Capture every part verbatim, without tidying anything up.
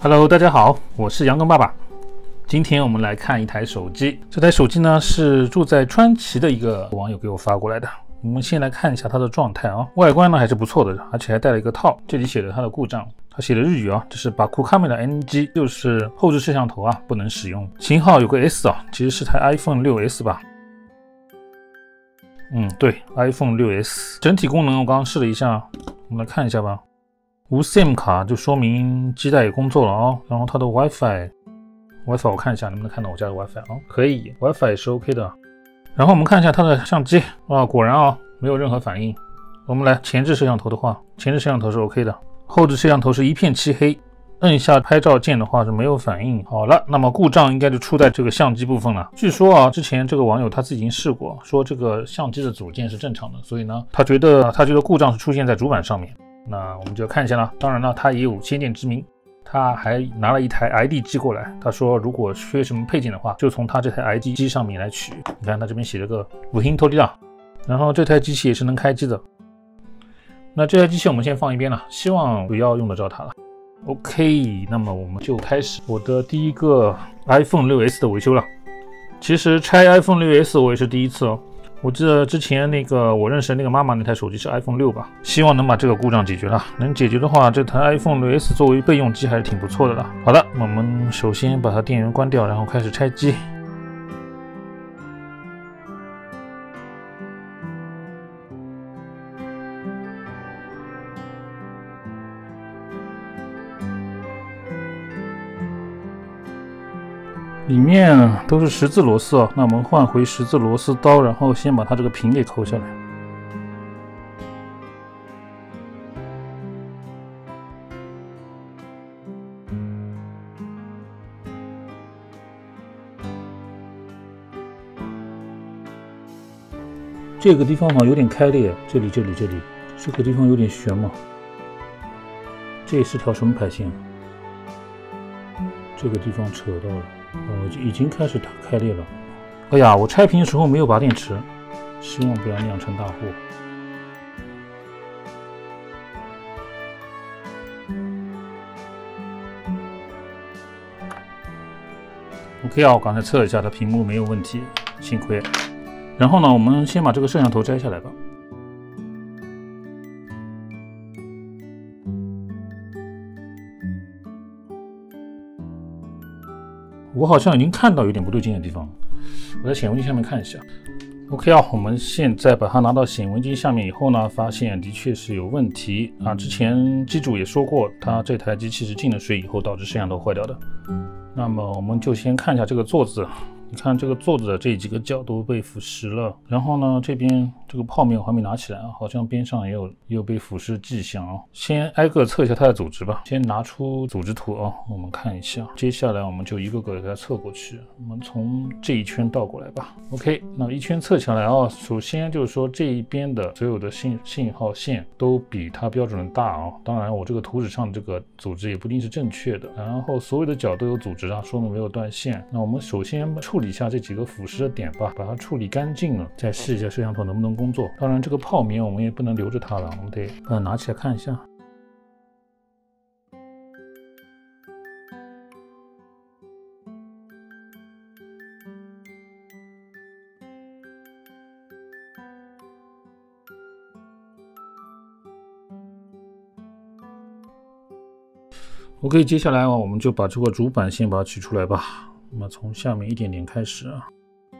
Hello， 大家好，我是杨根爸爸。今天我们来看一台手机，这台手机呢是住在川崎的一个网友给我发过来的。我们先来看一下它的状态啊，外观呢还是不错的，而且还带了一个套。这里写了它的故障，它写的日语啊，这是巴库卡梅拉 N G， 就是后置摄像头啊不能使用。型号有个 S 啊，其实是台 iPhone 六 S 吧。嗯，对 ，iPhone 六 S。整体功能我刚刚试了一下，我们来看一下吧。无 SIM 卡就说明基带也工作了啊、哦。然后它的 WiFi，WiFi 我看一下能不能看到我家的 WiFi 啊、哦，可以 ，WiFi 也是 OK 的。然后我们看一下它的相机啊，果然啊没有任何反应。我们来前置摄像头的话，前置摄像头是 OK 的，后置摄像头是一片漆黑，摁下拍照键的话是没有反应。好了，那么故障应该就出在这个相机部分了。据说啊，之前这个网友他自己已经试过，说这个相机的组件是正常的，所以呢，他觉得他觉得故障是出现在主板上面。那我们就要看一下了。当然了，他也有先见之明，他还拿了一台 I D 机过来。他说，如果缺什么配件的话，就从他这台 I D 机上面来取。你看他这边写了个五星托利拉，然后这台机器也是能开机的。那这台机器我们先放一边了，希望不要用得着它了。OK， 那么我们就开始我的第一个 iPhone 六 S 的维修了。其实拆 iPhone 六 S 我也是第一次哦。我记得之前那个我认识的那个妈妈那台手机是 iPhone 六吧，希望能把这个故障解决了。能解决的话，这台 iPhone 六 S 作为备用机还是挺不错的了。好的，我们首先把它电源关掉，然后开始拆机。里面都是十字螺丝啊，那我们换回十字螺丝刀，然后先把它这个屏给抠下来。这个地方好像有点开裂，这里这里这里，这个地方有点悬嘛。这是条什么排线？这个地方扯到了。哦，已经开始开裂了。哎呀，我拆屏的时候没有拔电池，希望不要酿成大祸。OK 啊，我刚才测了一下，它屏幕没有问题，幸亏。然后呢，我们先把这个摄像头摘下来吧。我好像已经看到有点不对劲的地方，我在显微镜下面看一下。OK 啊，我们现在把它拿到显微镜下面以后呢，发现的确是有问题啊。之前机主也说过，它这台机器是进了水以后导致摄像头坏掉的。那么我们就先看一下这个座子。你看这个座子的这几个角都被腐蚀了，然后呢，这边这个泡面我还没拿起来啊，好像边上也有也有被腐蚀迹象啊。先挨个测一下它的组织吧，先拿出组织图啊，我们看一下。接下来我们就一个个给它测过去，我们从这一圈倒过来吧。OK， 那一圈测下来啊，首先就是说这一边的所有的信信号线都比它标准的大啊。当然，我这个图纸上的这个组织也不一定是正确的。然后所有的角都有组织啊，说明没有断线。那我们首先处理一下这几个腐蚀的点吧，把它处理干净了，再试一下摄像头能不能工作。当然，这个泡棉我们也不能留着它了，我们得把它拿起来看一下。OK， 接下来我们就把这个主板先把它取出来吧。那么从下面一点点开始啊。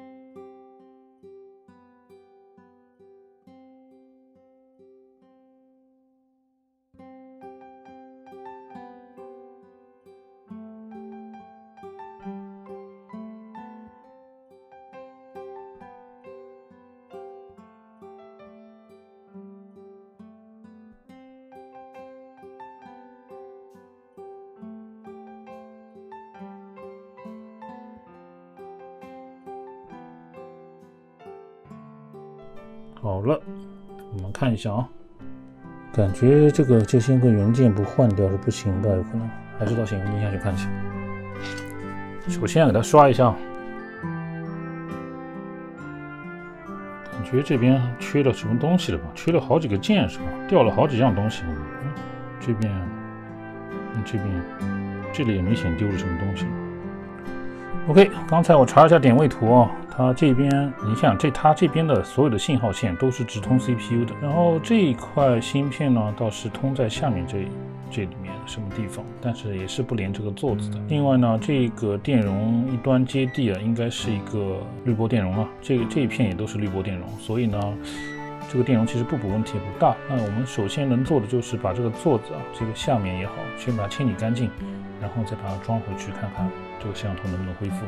好了，我们看一下啊，感觉这个这些个元件不换掉是不行的，有可能还是到显微镜下去看一下。首先给它刷一下，感觉这边缺了什么东西了吧？缺了好几个键是吧？掉了好几样东西。嗯，这边，嗯，这边， 这里也明显丢了什么东西。OK， 刚才我查了一下点位图哦，它这边你想这它这边的所有的信号线都是直通 C P U 的，然后这一块芯片呢倒是通在下面这这里面什么地方，但是也是不连这个座子的。另外呢，这个电容一端接地啊，应该是一个滤波电容啊，这个这一片也都是滤波电容，所以呢，这个电容其实布补问题也不大。那我们首先能做的就是把这个座子啊，这个下面也好，先把它清理干净，然后再把它装回去，看看这个摄像头能不能恢复。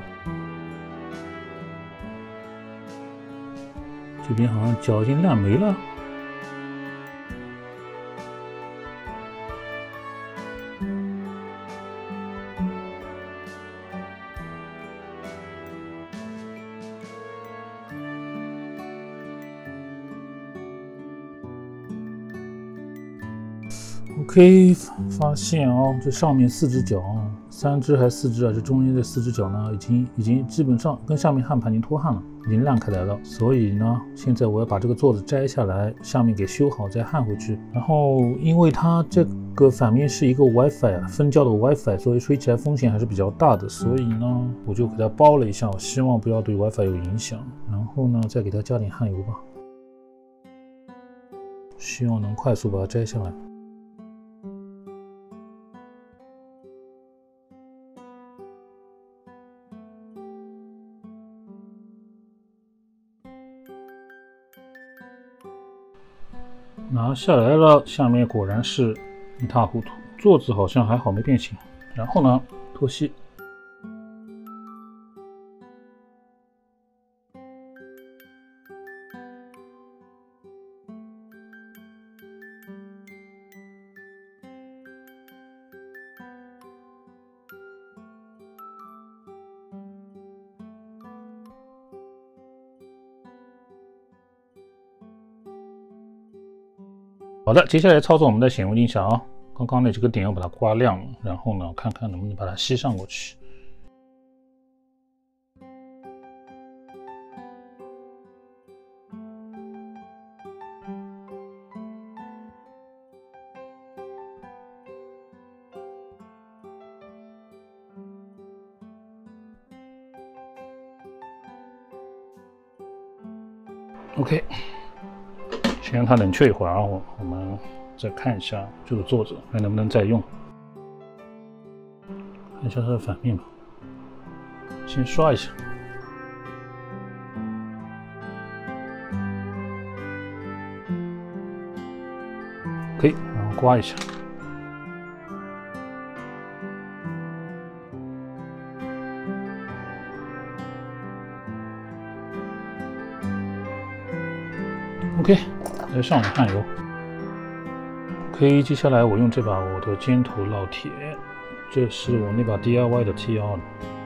这边好像脚已经烂没了。OK， 发现哦，这上面四只脚啊，三只还是四只啊？这中间这四只脚呢，已经已经基本上跟下面焊盘已经脱焊了，已经烂开来了。所以呢，现在我要把这个座子摘下来，下面给修好，再焊回去。然后，因为它这个反面是一个 WiFi 啊，分交的 WiFi， 所以吹起来风险还是比较大的。所以呢，我就给它包了一下，我希望不要对 WiFi 有影响。然后呢，再给它加点焊油吧，希望能快速把它摘下来。拿下来了，下面果然是一塌糊涂，座子好像还好没变形。然后呢，脱锡。好的，接下来操作我们的显微镜下啊，刚刚那几个点要把它刮亮了，然后呢，看看能不能把它吸上过去。OK。先让它冷却一会儿啊，我我们再看一下这个座子还能不能再用，看一下它的反面吧。先刷一下，可以，然后刮一下。OK。再上点焊油。OK， 接下来我用这把我的尖头烙铁，这是我那把 D I Y 的 T 二。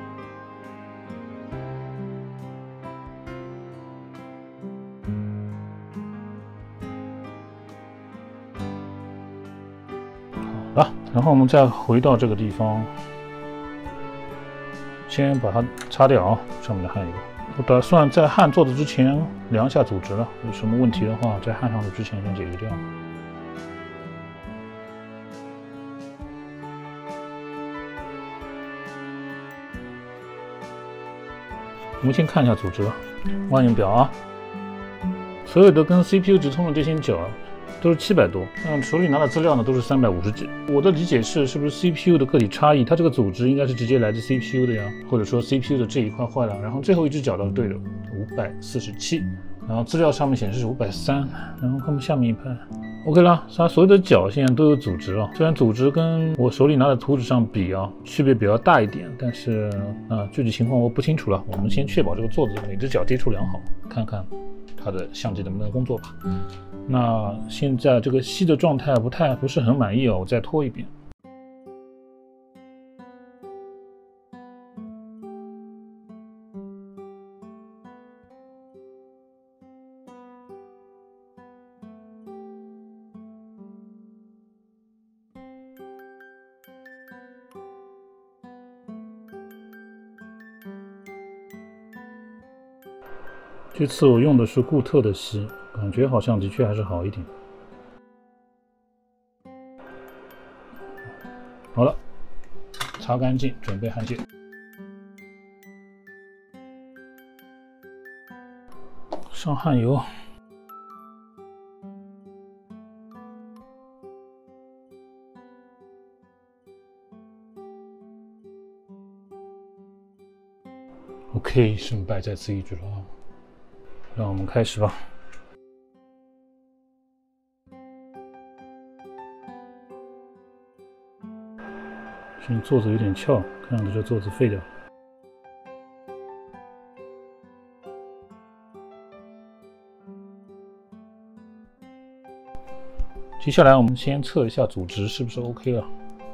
好了，然后我们再回到这个地方，先把它擦掉啊，上面的焊油。我打算在焊座子之前量一下阻值了，有什么问题的话，在焊上去之前先解决掉。我们先看一下阻值吧，万用表啊，所有的跟 C P U 直通的这些角都是七百多，嗯，手里拿的资料呢都是三百五十几。我的理解是，是不是 C P U 的个体差异，它这个阻值应该是直接来自 C P U 的呀，或者说 C P U 的这一块坏了，然后最后一只角倒是对的，五百四十七，然后资料上面显示是五百三，然后看看下面一排 ，OK 啦，它所有的角现在都有阻值了，虽然阻值跟我手里拿的图纸上比啊，区别比较大一点，但是啊，具体情况我不清楚了，我们先确保这个座子每只角接触良好，看看它的相机能不能工作吧。那现在这个吸的状态不太不是很满意哦，我再拖一遍。这次我用的是固特的锡，感觉好像的确还是好一点。好了， 擦干净，准备焊接。上焊油。OK， 胜败在此一举了啊！让我们开始吧。现在座子有点翘，看样子这座子废掉。接下来我们先测一下阻值是不是 OK 了。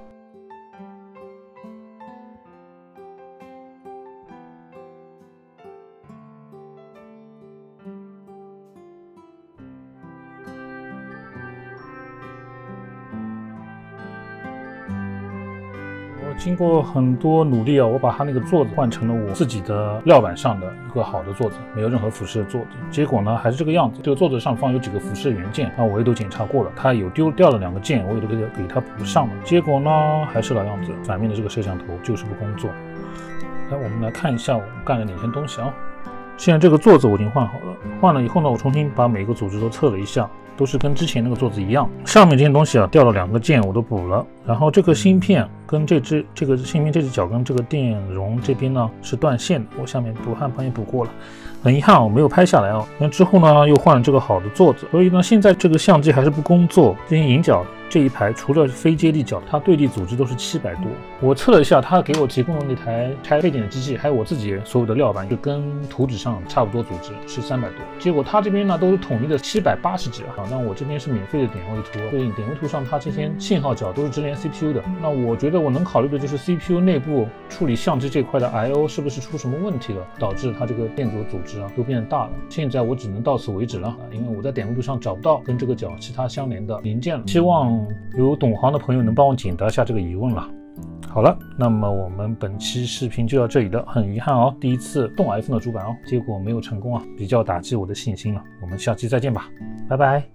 经过很多努力啊，我把它那个座子换成了我自己的料板上的一个好的座子，没有任何腐蚀的座子。结果呢，还是这个样子。这个座子上方有几个腐蚀的元件，那我也都检查过了，它有丢掉了两个件，我也都给给它补上了。结果呢，还是老样子，反面的这个摄像头就是不工作。来，我们来看一下我干了哪些东西啊。现在这个座子我已经换好了，换了以后呢，我重新把每个组织都测了一下。都是跟之前那个座子一样，上面这些东西啊掉了两个件我都补了，然后这个芯片跟这只这个芯片这只脚跟这个电容这边呢是断线的，我下面补焊盘也补过了，很遗憾我没有拍下来啊。那之后呢又换了这个好的座子，所以呢现在这个相机还是不工作，这些引脚这一排除了非接力脚，它对地组织都是七百多。我测了一下，它给我提供的那台拆配件的机器，还有我自己所有的料板，就跟图纸上差不多，组织是三百多。结果它这边呢都是统一的七百八十几啊。那我这边是免费的点位图，对应点位图上它这些信号角都是直连 C P U 的。那我觉得我能考虑的就是 C P U 内部处理相机这块的 I O 是不是出什么问题了，导致它这个电阻组织啊都变大了。现在我只能到此为止了啊，因为我在点位图上找不到跟这个角其他相连的零件了。希望有懂行的朋友能帮我解答一下这个疑问了。好了，那么我们本期视频就到这里了。很遗憾哦，第一次动 iPhone 的主板哦，结果没有成功啊，比较打击我的信心了。我们下期再见吧，拜拜。